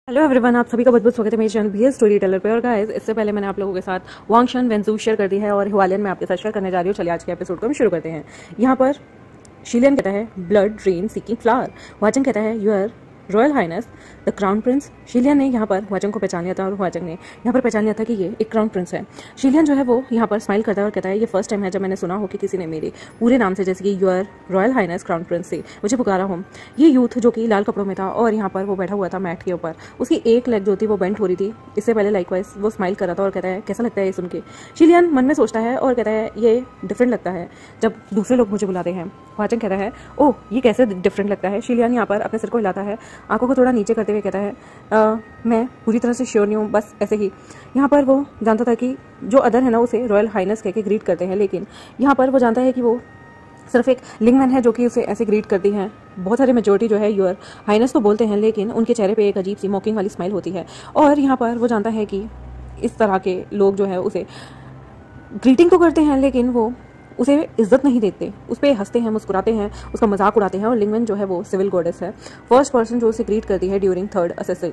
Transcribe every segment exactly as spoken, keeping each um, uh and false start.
Hello everyone, आप सभी का बहुत बहुत स्वागत है मेरे channel B S story teller पे। और गाइस, इससे पहले मैंने आप लोगों के साथ वांगशन वेंजू शेयर कर दी है और हिमालयन में आपके साथ शेयर करने जा रही हूँ। चलिए आज के एपिसोड को हम शुरू करते हैं। यहाँ पर शिलियन कहता है ब्लड ड्रेन सीकिंग फ्लावर। वाचंग कहता है your royal highness the crown prince. शिलियन ने यहाँ पर वाचंग को पहचान लिया था और वाचंग ने यहाँ पर पहचान लिया था कि ये एक क्राउन प्रिंस है। शिलियन जो है वो यहाँ पर स्माइल करता है और कहता है ये फर्स्ट टाइम है जब मैंने सुना हो कि किसी ने मेरे पूरे नाम से, जैसे कि your royal highness crown prince से मुझे पुकारा हो। ये यूथ जो कि लाल कपड़ों में था और यहाँ पर वो बैठा हुआ था मैट के ऊपर, उसकी एक लेग जो थी वो बेंट हो रही थी। इससे पहले लाइकवाइज वो स्माइल कर रहा था और कहता है कैसा लगता है ये सुन के। शिलियन मन में सोचता है और कहता है ये डिफरेंट लगता है जब दूसरे लोग मुझे बुलाते हैं। वाचंग कहता है ओह ये कैसे डिफरेंट लगता है। शिलियन यहाँ पर अपने सिर को हिलाता है, आंखों को थोड़ा नीचे करते हुए कहता है आ, मैं पूरी तरह से श्योर नहीं हूँ, बस ऐसे ही। यहाँ पर वो जानता था कि जो अदर है ना उसे रॉयल हाइनेस कह के ग्रीट करते हैं, लेकिन यहाँ पर वो जानता है कि वो सिर्फ एक लिंगमैन है जो कि उसे ऐसे ग्रीट करती है। बहुत सारे मेजोरिटी जो है यूर हाइनेस तो बोलते हैं, लेकिन उनके चेहरे पे एक अजीब सी मॉकिंग वाली स्माइल होती है। और यहाँ पर वो जानता है कि इस तरह के लोग जो है उसे ग्रीटिंग तो करते हैं लेकिन वो उसे इज्जत नहीं देते, उस पर हंसते हैं, मुस्कुराते हैं, उसका मजाक उड़ाते हैं। और लिंगमैन जो है वो सिविल गॉडेस है, फर्स्ट पर्सन जो उसे ग्रीट करती है ड्यूरिंग थर्ड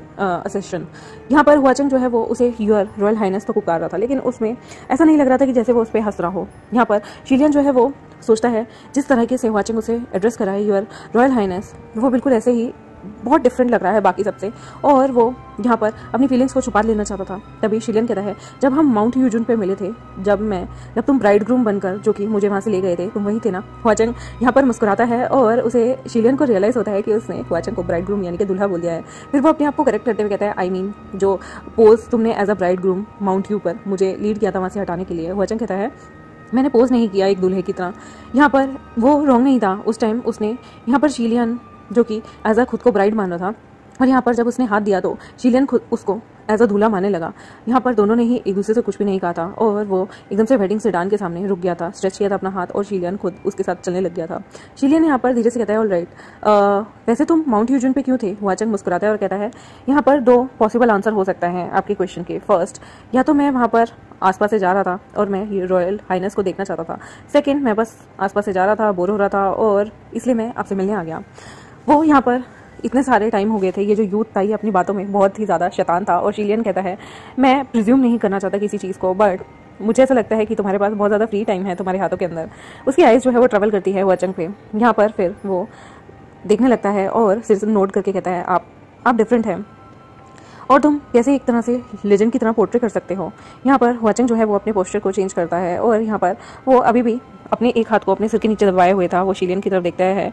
असेशन। यहाँ पर वाचंग जो है वो उसे यूर रॉयल हाइनेस तो पुकार रहा था, लेकिन उसमें ऐसा नहीं लग रहा था कि जैसे वो उस पर हंस रहा हो। यहाँ पर शिलियन जो है वो सोचता है जिस तरीके से वाचंग उसे एड्रेस करा है यूर रॉयल हाइनेस, वो बिल्कुल ऐसे ही बहुत डिफरेंट लग रहा है बाकी सबसे। और वो यहाँ पर अपनी फीलिंग्स को छुपा लेना चाहता था। तभी शिलियन कहता है जब हम माउंट यूजुन पे मिले थे, जब मैं जब तुम ब्राइड ग्रूम बनकर जो कि मुझे वहाँ से ले गए थे, तुम वही थे ना। वाचंग यहाँ पर मुस्कुराता है और उसे शिलियन को रियलाइज होता है कि उसने वाचंग को ब्राइड ग्रूम यानी कि दूल्हा बोल दिया है। फिर वो अपने आप को करेक्ट करते हुए कहता है आई मीन जो पोज तुमने as a bridegroom mount you पर मुझे लीड किया था वहाँ से हटाने के लिए। वाचंग कहता है मैंने पोज नहीं किया एक दूल्हे की तरह। यहाँ पर वो रॉन्ग नहीं था उस टाइम। उसने यहाँ पर शिलियन जो कि एज अ खुद को ब्राइड मान रहा था, और यहाँ पर जब उसने हाथ दिया तो शिलियन खुद उसको एज अ दूल्हा मानने लगा। यहाँ पर दोनों ने ही एक दूसरे से कुछ भी नहीं कहा था और वो एकदम से वेडिंग सेडान के सामने रुक गया था, स्ट्रेच किया था अपना हाथ और शिलियन खुद उसके साथ चलने लग गया था। शिलियन यहाँ पर धीरे से कहता है ऑल राइट, वैसे तुम माउंट यूजुन पे क्यों थे। वाचंग मुस्कुराता है और कहता है यहाँ पर दो पॉसिबल आंसर हो सकता है आपके क्वेश्चन के। फर्स्ट, या तो मैं वहाँ पर आसपास से जा रहा था और मैं ये रॉयल हाइनेस को देखना चाहता था। सेकेंड, मैं बस आसपास से जा रहा था, बोर हो रहा था और इसलिए मैं आपसे मिलने आ गया। वो यहाँ पर इतने सारे टाइम हो गए थे, ये जो यूथ था ये अपनी बातों में बहुत ही ज़्यादा शैतान था। और शिलियन कहता है मैं प्रिज्यूम नहीं करना चाहता किसी चीज़ को, बट मुझे ऐसा लगता है कि तुम्हारे पास बहुत ज़्यादा फ्री टाइम है तुम्हारे हाथों के अंदर। उसकी आइज़ जो है वो ट्रेवल करती है वाचंग पे। यहाँ पर फिर वो देखने लगता है और सिर से नोट करके कहता है आप आप डिफरेंट हैं और तुम कैसे एक तरह से लेजेंड की तरह पोर्ट्रे कर सकते हो। यहाँ पर वाचंग जो है वो अपने पोस्टर को चेंज करता है और यहाँ पर वो अभी भी अपने एक हाथ को अपने सिर के नीचे दबाए हुए था। वो शिलियन की तरफ देखता है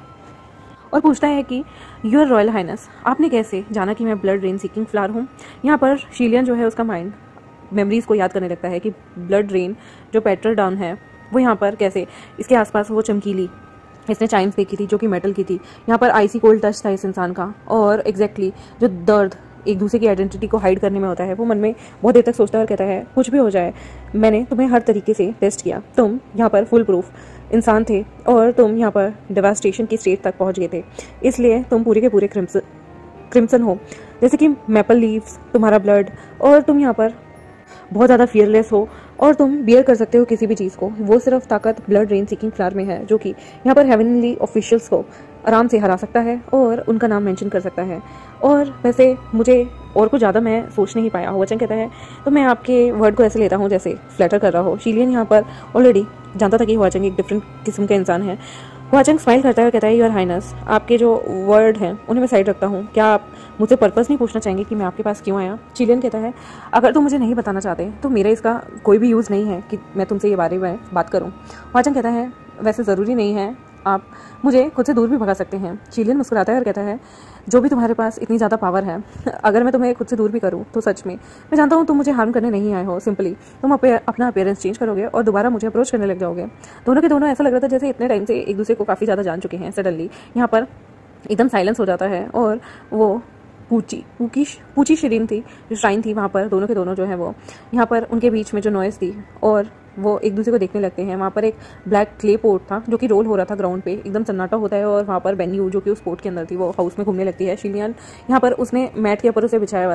और पूछता है कि यूर रॉयल हाइनेस आपने कैसे जाना कि मैं ब्लड रेन सीकिंग फ्लावर हूँ। यहाँ पर शिलियन जो है उसका माइंड मेमोरीज को याद करने लगता है कि ब्लड रेन जो पेट्रोल डाउन है वो यहाँ पर कैसे इसके आसपास वो चमकीली इसने चाइम्स देखी थी जो कि मेटल की थी। यहाँ पर आइसी कोल्ड टच था इस इंसान का और एग्जैक्टली जो दर्द एक दूसरे की आइडेंटिटी को हाइड करने में होता है वो मन में बहुत देर तक सोचता है और कहता है कुछ भी हो जाए मैंने तुम्हें हर तरीके से टेस्ट किया, तुम यहाँ पर फुल प्रूफ इंसान थे और तुम यहाँ पर डेवास्टेशन की स्टेज तक पहुँच गए थे, इसलिए तुम पूरे के पूरे क्रिम्सन क्रिम्सन हो, जैसे कि मैपल लीव्स तुम्हारा ब्लड, और तुम यहाँ पर बहुत ज़्यादा फियरलेस हो और तुम बियर कर सकते हो किसी भी चीज़ को। वो सिर्फ ताकत ब्लड रेन सीकिंग फ्लावर में है जो कि यहाँ पर हेवनली ऑफिशियल्स को आराम से हरा सकता है और उनका नाम मेंशन कर सकता है। और वैसे मुझे और कुछ ज़्यादा मैं सोच नहीं पाया। वाचंग कहता है तो मैं आपके वर्ड को ऐसे लेता हूँ जैसे फ्लैटर कर रहा हो। शिलियन यहाँ पर ऑलरेडी जानता था कि वाचंग एक डिफरेंट किस्म का इंसान है। वाचंग स्माइल करता है और कहता है यूर हाइनेस आपके जो वर्ड हैं उन्हें मैं साइड रखता हूँ, क्या आप मुझसे पर्पस नहीं पूछना चाहेंगे कि मैं आपके पास क्यों आया। शिलियन कहता है अगर तुम मुझे नहीं बताना चाहते तो मेरा इसका कोई भी यूज़ नहीं है कि मैं तुमसे ये बारे में बात करूँ। वाचंग कहता है वैसे ज़रूरी नहीं है, आप मुझे खुद से दूर भी भगा सकते हैं। शिलियन मुस्कुराता है और कहता है जो भी तुम्हारे पास इतनी ज़्यादा पावर है, अगर मैं तुम्हें खुद से दूर भी करूँ तो सच में मैं जानता हूँ तुम मुझे हार्म करने नहीं आए हो, सिंपली तुम अपना अपीयरेंस चेंज करोगे और दोबारा मुझे अप्रोच करने लग जाओगे। दोनों के दोनों ऐसा लग रहा था जैसे इतने टाइम से एक दूसरे को काफ़ी ज़्यादा जान चुके हैं। सडनली यहाँ पर एकदम साइलेंस हो जाता है और वो पूची पूकी पूची शिरीन थी जो श्राइन थी वहाँ पर दोनों के दोनों जो है वो यहाँ पर उनके बीच में जो नॉइज़ थी और वो एक दूसरे को देखने लगते हैं। वहाँ पर एक ब्लैक क्ले पोर्ट था जो कि रोल हो रहा था ग्राउंड पे, एकदम सन्नाटा होता है और वहाँ पर बेन्यू जो कि उस पोर्ट के अंदर थी वो हाउस में घूमने लगती है। शिलियन यहाँ पर उसने मैट के ऊपर उसे बिछाया हुआ था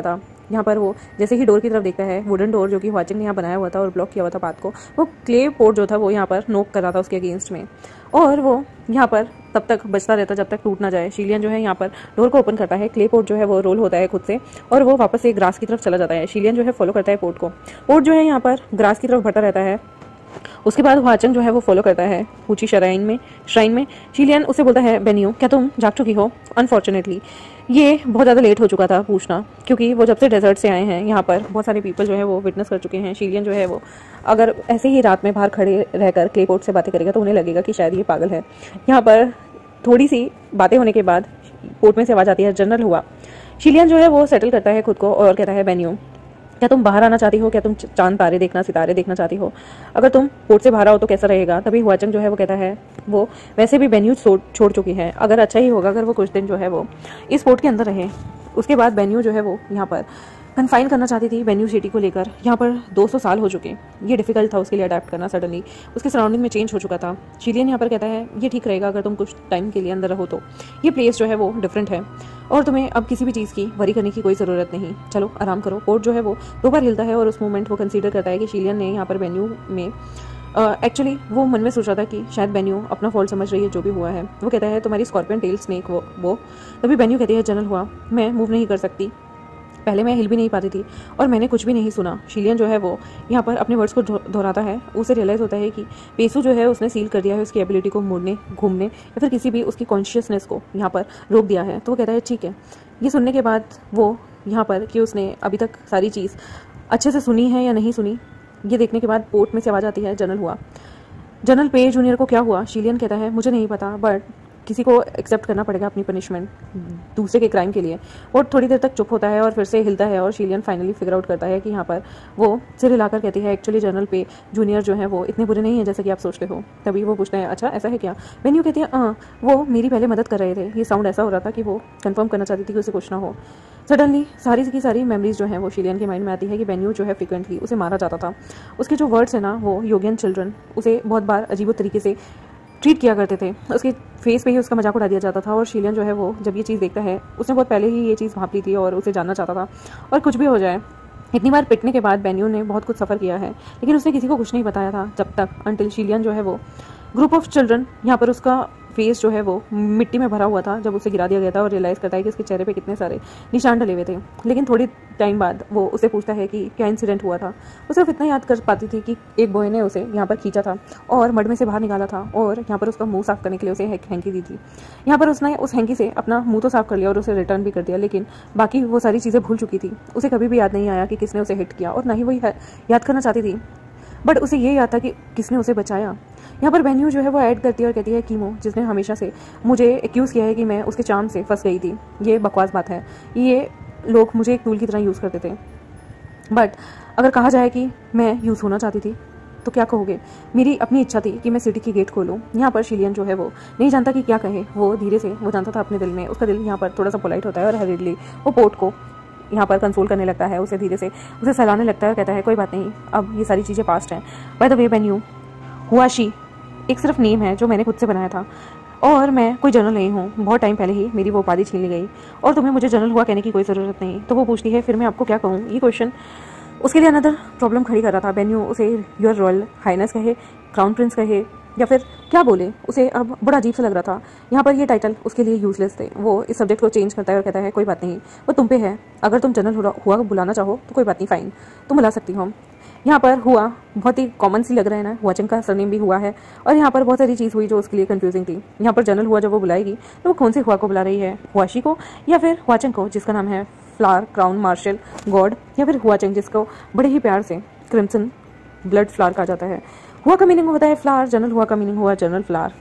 यहाँ पर वो जैसे ही डोर की तरफ देखता है, वुडन डोर जो कि हुआचेंग ने यहाँ बनाया हुआ था और ब्लॉक किया हुआ था पाथ को, वो क्ले पोर्ट जो था वो यहाँ पर नोक कर रहा था उसके अगेंस्ट में, और वो यहाँ पर तब तक बचता रहता जब तक टूट ना जाए। शिलियन जो है यहाँ पर डोर को ओपन करता है, क्ले पोर्ट जो है वो रोल होता है खुद से और वो वापस से ग्रास की तरफ चला जाता है। शिलियन जो है फॉलो करता है पोर्ट को, पोर्ट जो है यहाँ पर ग्रास की तरफ बढ़ता रहता है। उसके बाद हुआचेंग जो है वो फॉलो करता है ऊंची श्राइन में श्राइन में शिलियन उससे बोलता है, बेन्यू क्या तुम जाग चुकी हो? अनफॉर्चुनेटली ये बहुत ज़्यादा लेट हो चुका था पूछना, क्योंकि वो जब से डेजर्ट से आए हैं यहाँ पर बहुत सारे पीपल जो है वो विटनेस कर चुके हैं। शिलियन जो है वो अगर ऐसे ही रात में बाहर खड़े रहकर क्ले पोर्ट से बातें करेगा तो उन्हें लगेगा कि शायद ये पागल है। यहाँ पर थोड़ी सी बातें होने के बाद पोर्ट में से आवाज़ आती है, जनरल हुआ। शिलियन जो है वो सेटल करता है खुद को और कहता है, बेन्यू क्या तुम बाहर आना चाहती हो? क्या तुम चांद तारे देखना, सितारे देखना चाहती हो? अगर तुम पोर्ट से बाहर आओ तो कैसा रहेगा? तभी हुआचेंग जो है वो कहता है, वो वैसे भी बेन्यू छोड़ चुकी है, अगर अच्छा ही होगा अगर वो कुछ दिन जो है वो इस पोर्ट के अंदर रहे। उसके बाद बेन्यू जो है वो यहाँ पर कन्फाइन करना चाहती थी बेन्यू सिटी को लेकर। यहाँ पर दो सौ साल हो चुके, ये डिफिकल्ट था उसके लिए अडेप्ट करना, सडनली उसके सराउंडिंग में चेंज हो चुका था। शिलियन यहाँ पर कहता है, ये ठीक रहेगा अगर तुम कुछ टाइम के लिए अंदर रहो तो, ये प्लेस जो है वो डिफरेंट है और तुम्हें अब किसी भी चीज़ की वरी करने की कोई ज़रूरत नहीं, चलो आराम करो। पोर्ट जो है वो दो बार हिलता है और उस मोमेंट वो कंसीडर करता है कि शिलियन ने यहाँ पर बेन्यू में एक्चुअली uh, वो मन में सोच रहा था कि शायद बेन्यू अपना फॉल्ट समझ रही है जो भी हुआ है। वो कहता है, तुम्हारी स्कॉर्पियन टेल स्नेक वो वो तभी बेन्यू कहती है, जनरल हुआ, मैं मूव नहीं कर सकती, पहले मैं हिल भी नहीं पाती थी और मैंने कुछ भी नहीं सुना। शिलियन जो है वो यहाँ पर अपने वर्ड्स को दोहराता है। उसे रियलाइज़ होता है कि पेसू जो है उसने सील कर दिया है उसकी एबिलिटी को मुड़ने, घूमने या फिर किसी भी उसकी कॉन्शियसनेस को यहाँ पर रोक दिया है। तो वो कहता है, ठीक है। ये सुनने के बाद वो यहाँ पर कि उसने अभी तक सारी चीज़ अच्छे से सुनी है या नहीं सुनी, ये देखने के बाद पोर्ट में से आवाज़ आती है, जनरल हुआ। जनरल पे जूनियर को क्या हुआ? शिलियन कहता है, मुझे नहीं पता, बट किसी को एक्सेप्ट करना पड़ेगा अपनी पनिशमेंट दूसरे के क्राइम के लिए। और थोड़ी देर तक चुप होता है और फिर से हिलता है और शिलियन फाइनली फिगर आउट करता है कि यहाँ पर वो सिर हिलाकर कहती है, एक्चुअली जनरल पे जूनियर जो है वो इतने बुरे नहीं है जैसे कि आप सोचते हो। तभी वो पूछते हैं, अच्छा ऐसा है क्या? बेन्यू कहती है, हाँ वो मेरी पहले मदद कर रहे थे। ये साउंड ऐसा हो रहा था कि वो कंफर्म करना चाहती थी कि उसे कुछ ना हो। सडनली सारी की सारी मेमोरीज जो है वो शिलियन के माइंड में आती है कि बेन्यू जो है फ्रिक्वेंटली उसे मारा जाता था। उसके जो वर्ड्स है ना, वो योगियन चिल्ड्रन उसे बहुत बार अजीब तरीके से ट्रीट किया करते थे, उसके फेस पे ही उसका मजाक उड़ा दिया जाता था। और शिलियन जो है वो जब ये चीज़ देखता है, उसने बहुत पहले ही ये चीज़ भाप ली थी और उसे जानना चाहता था। और कुछ भी हो जाए, इतनी बार पिटने के बाद बेन्यू ने बहुत कुछ सफ़र किया है, लेकिन उसने किसी को कुछ नहीं बताया था जब तक अंटिल शिलियन जो है वो ग्रुप ऑफ चिल्ड्रन, यहाँ पर उसका फेस जो है वो मिट्टी में भरा हुआ था जब उसे गिरा दिया गया था और रियलाइज़ करता है कि उसके चेहरे पे कितने सारे निशान डले हुए थे। लेकिन थोड़ी टाइम बाद वो उसे पूछता है कि क्या इंसिडेंट हुआ था। वो सिर्फ इतना याद कर पाती थी कि एक बॉय ने उसे यहाँ पर खींचा था और मड में से बाहर निकाला था और यहाँ पर उसका मुंह साफ करने के लिए उसे एक हैंकी दी थी। यहाँ पर उसने उस हैंकी से अपना मुंह तो साफ कर लिया और उसे रिटर्न भी कर दिया, लेकिन बाकी वो सारी चीज़ें भूल चुकी थी। उसे कभी भी याद नहीं आया कि किसने उसे हिट किया और ना ही वो याद करना चाहती थी, बट उसे ये याद था कि किसने उसे बचाया। यहाँ पर बेन्यू जो है वो ऐड करती है और कहती है, कीमो जिसने हमेशा से मुझे एक्यूज़ किया है कि मैं उसके चार्म से फंस गई थी, ये बकवास बात है, ये लोग मुझे एक टूल की तरह यूज़ करते थे। बट अगर कहा जाए कि मैं यूज़ होना चाहती थी तो क्या कहोगे? मेरी अपनी इच्छा थी कि मैं सिटी की गेट खोलूँ। यहाँ पर शिलियन जो है वो नहीं जानता कि क्या कहे। वो धीरे से वो जानता था अपने दिल में, उसका दिल यहाँ पर थोड़ा सा पोलाइट होता है और हरीडली वो पोर्ट को यहाँ पर कंसोल करने लगता है, उसे धीरे से उसे सहलाने लगता है और कहता है, कोई बात नहीं, अब ये सारी चीज़ें पास्ट हैं। बाय द वे बेन्यू, हुआशी एक सिर्फ नेम है जो मैंने खुद से बनाया था और मैं कोई जनरल नहीं हूँ। बहुत टाइम पहले ही मेरी वो उपाधि छीन ली गई और तुम्हें मुझे जनरल हुआ कहने की कोई ज़रूरत नहीं। तो वो पूछती है, फिर मैं आपको क्या कहूँ? ये क्वेश्चन उसके लिए अनदर प्रॉब्लम खड़ी कर रहा था। बेन्यू उसे योर रॉयल हाइनेस कहे, क्राउन प्रिंस कहे या फिर क्या बोले, उसे अब बड़ा अजीब सा लग रहा था। यहाँ पर ये टाइटल उसके लिए यूजलेस थे। वो इस सब्जेक्ट को चेंज करता है और कहता है, कोई बात नहीं, वो तुम पे है, अगर तुम जनरल हुआ बुलाना चाहो तो कोई बात नहीं, फाइन, तुम बुला सकती हो। यहाँ पर हुआ बहुत ही कॉमन सी लग रहा है ना, हुआचेंग का सरनेम भी हुआ है और यहाँ पर बहुत सारी चीज़ हुई जो उसके लिए कंफ्यूजिंग थी। यहाँ पर जनरल हुआ जब वो बुलाएगी तो वो कौन से हुआ को बुला रही है, हुआशी को या फिर हुआचेंग को जिसका नाम है फ्लावर क्राउन मार्शल गॉड, या फिर हुआचेंग जिसको बड़े ही प्यार से क्रिम्सन ब्लड फ्लावर कहा जाता है। हुआ का मीनिंग होता है फ्लावर, जनरल हुआ का मीनिंग हुआ जनरल फ्लावर,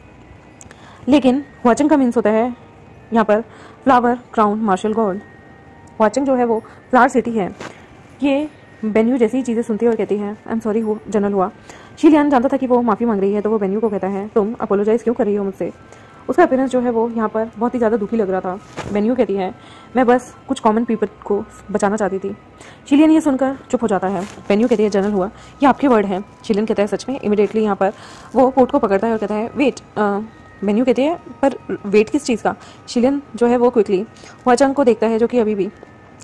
लेकिन हुआचेंग का मीन्स होता है यहाँ पर flower crown martial god. Hua Cheng जो है वो फ्लावर सिटी है। ये बेन्यू जैसी चीज़ें सुनती है और कहती है, आई एम सॉरी जनरल हुआ। शिलियन जानता था कि वो माफ़ी मांग रही है, तो वो बेन्यू को कहता है, तुम अपोलोजाइज़ क्यों कर रही हो मुझसे? उसका अपीयरेंस जो है वो यहाँ पर बहुत ही ज़्यादा दुखी लग रहा था। बेन्यू कहती है, मैं बस कुछ कॉमन पीपल को बचाना चाहती थी। शिलियन ये सुनकर चुप हो जाता है। बेन्यू कहती है, जनरल हुआ ये आपके वर्ड हैं। शिलियन कहता है, सच में? इमीडिएटली यहाँ पर वो पोर्ट को पकड़ता है और कहता है, वेट। बेन्यू कहती है, पर वेट किस चीज़ का? शिलियन जो है वो क्विकली हुआचेंग को देखता है जो कि अभी भी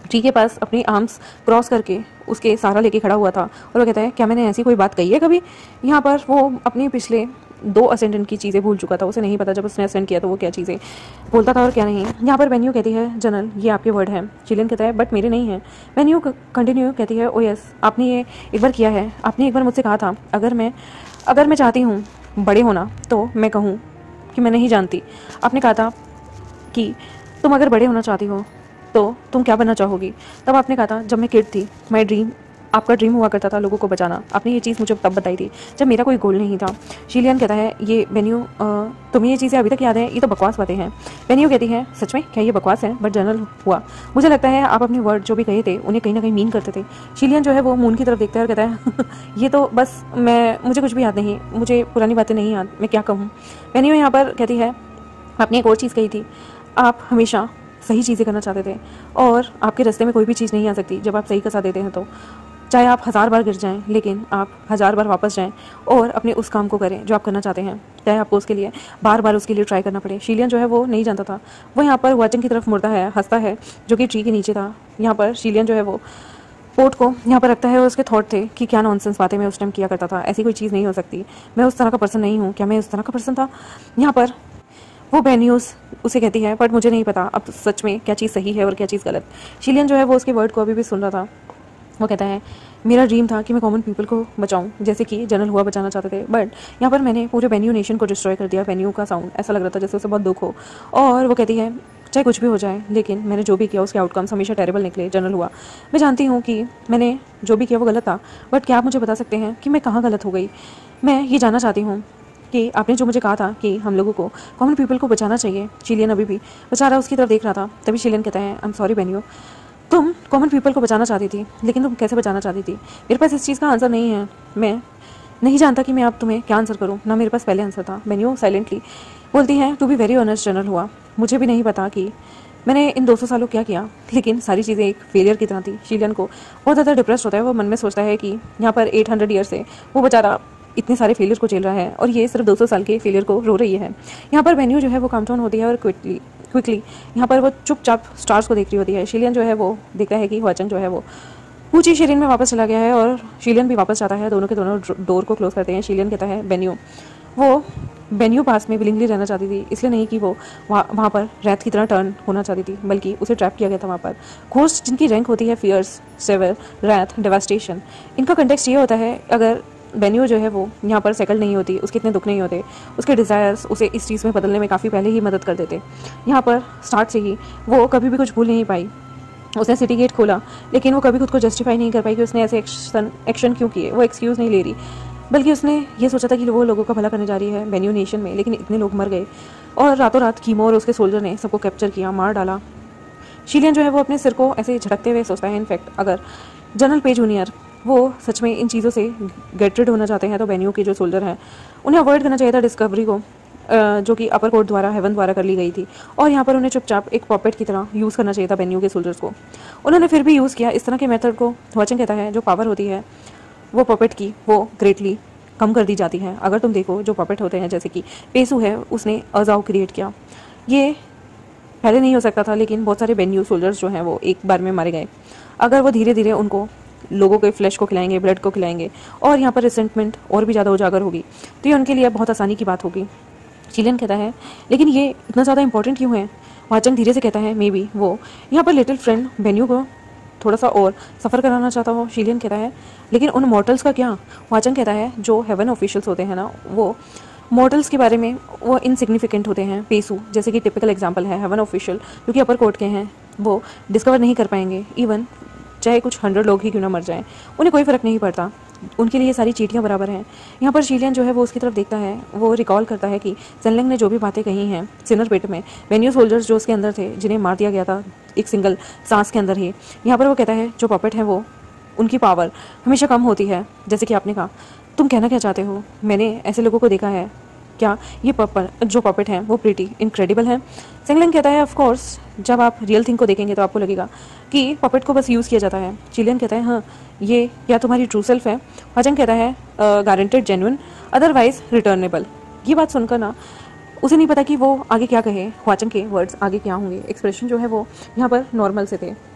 ट्री के पास अपनी आर्म्स क्रॉस करके उसके सहारा लेके खड़ा हुआ था और वो कहता है क्या मैंने ऐसी कोई बात कही है कभी। यहाँ पर वो अपने पिछले दो असेंडेंट की चीज़ें भूल चुका था, उसे नहीं पता जब उसने असेंड किया तो वो क्या चीज़ें बोलता था और क्या नहीं। यहाँ पर वेन्यू कहती है जनरल ये आपके वर्ड हैं। चिलियन कहता है बट मेरे नहीं हैं। वेन्यू कंटिन्यू कहती है ओ यस आपने ये एक बार किया है, आपने एक बार मुझसे कहा था अगर मैं अगर मैं चाहती हूँ बड़े होना तो मैं कहूँ कि मैं नहीं जानती। आपने कहा था कि तुम अगर बड़े होना चाहती हो तो तुम क्या बनना चाहोगी। तब आपने कहा था जब मैं किड थी माई ड्रीम आपका ड्रीम हुआ करता था लोगों को बचाना। आपने ये चीज़ मुझे तब बताई थी जब मेरा कोई गोल नहीं था। शिलियन कहता है ये वेन्यू तुम्हें ये चीज़ें अभी तक याद है, ये तो बकवास बातें हैं। वेन्यू कहती है सच में क्या ये बकवास है, बट जनरल हुआ मुझे लगता है आप अपने वर्ड जो भी कहे थे उन्हें कहीं ना कहीं मीन करते थे। शिलियन जो है वो मून की तरफ देखता है और कहता है ये तो बस मैं मुझे कुछ भी याद नहीं, मुझे पुरानी बातें नहीं याद, मैं क्या कहूँ। वेन्यू यहाँ पर कहती है आपने एक और चीज़ कही थी, आप हमेशा सही चीज़ें करना चाहते थे और आपके रास्ते में कोई भी चीज़ नहीं आ सकती जब आप सही का साथ देते हैं। तो चाहे आप हज़ार बार गिर जाएं लेकिन आप हज़ार बार वापस जाएं और अपने उस काम को करें जो आप करना चाहते हैं, चाहे आपको उसके लिए बार बार उसके लिए ट्राई करना पड़े। शिलियन जो है वो नहीं जानता था, वो यहाँ पर वाचन की तरफ मुड़ता है, हंसता है जो कि ट्री के नीचे था। यहाँ पर शिलियन जो है वो पोर्ट को यहाँ पर रखता है और उसके थॉट थे कि क्या नॉनसेंस बातें मैं उस टाइम किया करता था, ऐसी कोई चीज़ नहीं हो सकती, मैं उस तरह का पर्सन नहीं हूँ, क्या मैं उस तरह का पर्सन था। यहाँ पर वो बेन्यूज़ उसे कहती है बट मुझे नहीं पता अब सच में क्या चीज़ सही है और क्या चीज़ गलत। शिलियन जो है वो उसके वर्ड को अभी भी सुन रहा था। वो कहता है मेरा ड्रीम था कि मैं कॉमन पीपल को बचाऊं जैसे कि जनरल हुआ बचाना चाहते थे, बट यहाँ पर मैंने पूरे बेन्यू नेशन को डिस्ट्रॉय कर दिया। बेन्यू का साउंड ऐसा लग रहा था जैसे उसे बहुत दुख हो। और वो कहती है चाहे कुछ भी हो जाए लेकिन मैंने जो भी किया उसके आउटकम्स हमेशा टेरेबल निकले। जनरल हुआ मैं जानती हूँ कि मैंने जो भी किया वो गलत था, बट क्या आप मुझे बता सकते हैं कि मैं कहाँ गलत हो गई। मैं ये जानना चाहती हूँ कि आपने जो मुझे कहा था कि हम लोगों को कॉमन पीपल को बचाना चाहिए। शिलियन अभी भी बेचारा उसकी तरफ देख रहा था। तभी शिलियन कहता है आई एम सॉरी बेन्यू, तुम कॉमन पीपल को बचाना चाहती थी लेकिन तुम कैसे बचाना चाहती थी, मेरे पास इस चीज़ का आंसर नहीं है। मैं नहीं जानता कि मैं अब तुम्हें क्या आंसर करूं, ना मेरे पास पहले आंसर था। बेन्यू साइलेंटली बोलती है to be very honest general हुआ मुझे भी नहीं पता कि मैंने इन दो सौ सालों क्या किया, लेकिन सारी चीज़ें एक फेलियर की तरह थी। शिलियन को बहुत ज़्यादा डिप्रेस होता है, वो मन में सोचता है कि यहाँ पर एट हंड्रेड ईयर से वो बेचारा इतने सारे फेलियर को झेल रहा है और ये सिर्फ दो सौ साल के फेलियर को रो रही है। यहाँ पर वेन्यू जो है वो काउंट डाउन होती है और क्विकली क्विकली यहाँ पर वो चुपचाप स्टार्स को देख रही होती है। शिलियन जो है वो देखता है कि हुआचंग जो है वो पूछी शिलियन में वापस चला गया है और शिलियन भी वापस जाता है। दोनों के दोनों डोर को क्लोज करते हैं। शिलियन कहता है बेन्यू वो बेन्यू पास में विलिंगली रहना चाहती थी, इसलिए नहीं कि वो वहाँ वहाँ पर रैत की तरह टर्न होना चाहती थी, बल्कि उसे ट्रैप किया गया था वहाँ पर। घोस्ट जिनकी रैंक होती है फियर्स, सेवर, रैथ, डेवास्टेशन, इनका कंटेक्स्ट ये होता है अगर बेन्यू जो है वो यहाँ पर सेटल नहीं होती, उसके इतने दुख नहीं होते, उसके डिज़ायर्स उसे इस चीज़ में बदलने में काफ़ी पहले ही मदद कर देते। यहाँ पर स्टार्ट से ही वो कभी भी कुछ भूल नहीं पाई। उसने सिटी गेट खोला लेकिन वो कभी खुद को जस्टिफाई नहीं कर पाई कि उसने ऐसे एक्शन एक्शन क्यों किए। वो एक्सक्यूज़ नहीं ले रही, बल्कि उसने ये सोचा था कि वो लोगों का भला करने जा रही है बेन्यू नेशन में, लेकिन इतने लोग मर गए और रातों रात कीमो और उसके सोल्जर ने सबको कैप्चर किया, मार डाला। शिलियन जो है वो अपने सिर को ऐसे झटकते हुए सोचता है इनफैक्ट अगर जनरल पे जूनियर वो सच में इन चीज़ों से गेट रिड होना चाहते हैं तो बेन्यू के जो सोल्जर हैं उन्हें अवॉइड करना चाहिए था डिस्कवरी को, जो कि अपर कोर्ट द्वारा हेवन द्वारा कर ली गई थी, और यहाँ पर उन्हें चुपचाप एक पॉपेट की तरह यूज़ करना चाहिए था बेन्यू के सोल्जर्स को। उन्होंने फिर भी यूज़ किया। इस तरह के मेथड को हुआचंग कहता है जो पावर होती है वो पॉपेट की वो ग्रेटली कम कर दी जाती है। अगर तुम देखो जो पॉपेट होते हैं जैसे कि पेसू है उसने अजाओ क्रिएट किया, ये पहले नहीं हो सकता था लेकिन बहुत सारे बेन्यू सोल्जर्स जो हैं वो एक बार में मारे गए। अगर वो धीरे धीरे उनको लोगों के फ्लैश को खिलाएंगे, ब्लड को खिलाएंगे और यहाँ पर रिसेंटमेंट और भी ज़्यादा उजागर होगी तो ये उनके लिए बहुत आसानी की बात होगी। शिलियन कहता है लेकिन ये इतना ज़्यादा इंपॉर्टेंट क्यों है। हुआचंग धीरे से कहता है मे बी वो यहाँ पर लिटिल फ्रेंड बेन्यू को थोड़ा सा और सफ़र कराना चाहता हो। शिलियन कहता है लेकिन उन मॉर्टल्स का क्या। हुआचंग कहता है जो हेवन ऑफिशियल्स होते हैं ना वो मॉर्टल्स के बारे में वो इनसिग्निफिकेंट होते हैं। पेसू जैसे कि टिपिकल एग्जांपल है हेवन ऑफिशियल जो कि अपर कोर्ट के हैं, वो डिस्कवर नहीं कर पाएंगे इवन चाहे कुछ हंड्रेड लोग ही क्यों ना मर जाएं, उन्हें कोई फ़र्क नहीं पड़ता, उनके लिए सारी चीटियाँ बराबर हैं। यहाँ पर शिलियन जो है वो उसकी तरफ देखता है, वो रिकॉल करता है कि सेनलिंग ने जो भी बातें कही हैं सिनर पेट में बेन्यू सोल्जर्स जो उसके अंदर थे जिन्हें मार दिया गया था एक सिंगल सांस के अंदर ही। यहाँ पर वो कहता है जो पॉपेट है वो उनकी पावर हमेशा कम होती है जैसे कि आपने कहा। तुम कहना क्या चाहते हो, मैंने ऐसे लोगों को देखा है, क्या ये पपर जो पॉपेट हैं वो प्रीटी इनक्रेडिबल है। सेंगलिंग कहता है ऑफ कोर्स जब आप रियल थिंग को देखेंगे तो आपको लगेगा कि पॉपेट को बस यूज़ किया जाता है। चिलियन कहता है हाँ ये या तुम्हारी ट्रू सेल्फ है। हुआचंग कहता है गारंटेड जेन्युइन अदरवाइज रिटर्नेबल। ये बात सुनकर ना उसे नहीं पता कि वो आगे क्या कहे, हुआचंग के वर्ड्स आगे क्या होंगे। एक्सप्रेशन जो है वो यहाँ पर नॉर्मल से थे।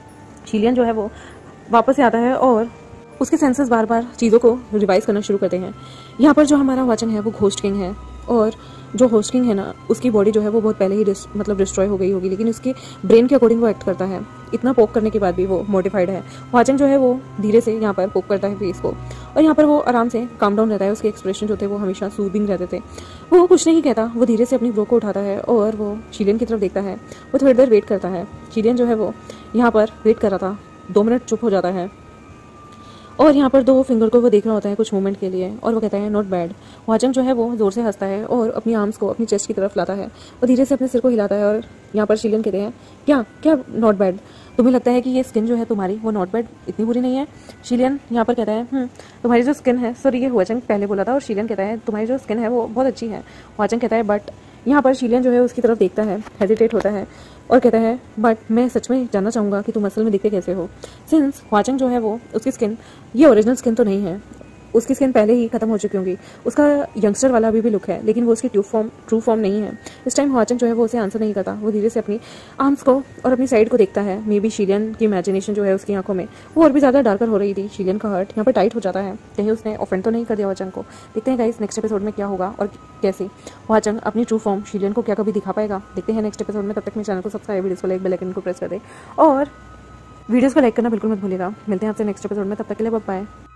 शीलियन जो है वो वापस से आता है और उसके सेंसेस बार बार चीज़ों को रिवाइज करना शुरू करते हैं। यहाँ पर जो हमारा वाचन है वो घोस्ट किंग है, और जो होस्ट किंग है ना, उसकी बॉडी जो है वो बहुत पहले ही डिस, मतलब डिस्ट्रॉय हो गई होगी, लेकिन उसके ब्रेन के अकॉर्डिंग वो एक्ट करता है। इतना पोक करने के बाद भी वो मोडिफाइड है। वाचन जो है वो धीरे से यहाँ पर पोक करता है फेस को, और यहाँ पर वो आराम से काम डाउन रहता है। उसके एक्सप्रेशन जो थे वो हमेशा सूदिंग रहते थे। वो कुछ नहीं कहता, वो धीरे से अपनी ब्रो को उठाता है और वो शीलियन की तरफ देखता है। वो थोड़ी देर वेट करता है। शीलियन जो है वो यहाँ पर वेट कर रहा था, दो मिनट चुप हो जाता है, और यहाँ पर दो फिंगर को वो देख रहा होता है कुछ मोमेंट के लिए, और वो कहता है नॉट बैड। वाचन जो है वो जोर से हंसता है और अपनी आर्म्स को अपनी चेस्ट की तरफ लाता है। वो धीरे से अपने सिर को हिलाता है, और यहाँ पर शीलियन कहते हैं क्या क्या नॉट बैड, तुम्हें लगता है कि ये स्किन जो है तुम्हारी वो नॉट बैड इतनी बुरी नहीं है? शीलियन यहाँ पर कहता है हम्म तुम्हारी जो स्किन है, सर ये वाचन पहले बोला था, और शीलियन कहता है तुम्हारी जो स्किन है वो बहुत अच्छी है। वाचन कहता है बट, यहाँ पर शीलियन जो है उसकी तरफ देखता है, हेजिटेट होता है और कहता है बट मैं सच में जानना चाहूँगा कि तुम असल में दिखते कैसे हो। सिंस वाचन जो है वो उसकी स्किन ये ओरिजिनल स्किन तो नहीं है, उसकी स्किन पहले ही खत्म हो चुकी होंगी। उसका यंगस्टर वाला अभी भी लुक है, लेकिन वो उसकी ट्रू फॉर्म ट्रू फॉर्म नहीं है। इस टाइम वाचन जो है वो उसे आंसर नहीं करता। वो धीरे से अपनी आर्म्स को और अपनी साइड को देखता है। मे बी शीलियन की इमेजिनेशन जो है उसकी आंखों में वो और भी ज़्यादा डार्कर हो रही थी। शीलियन का हार्ट यहाँ पर टाइट हो जाता है, कहीं उसने ऑफेंड तो नहीं कर दिया वाचन को। देखते हैं गाइस नेक्स्ट एपिसोड में क्या होगा और कैसे वाचन अपनी ट्रू फॉर्म शीलियन को क्या कभी दिखा पाएगा। देखते हैं नेक्स्ट एपिसोड में। तब तक मेरे चैनल को सब्सक्राइब, वीडियोस को लाइक, बेल आइकन को प्रेस कर दे और वीडियोस को लाइक करना बिल्कुल मत भूलिएगा। मिलते हैं आपसे नेक्स्ट एपिसोड में, तब तक के लिए बाय बाय।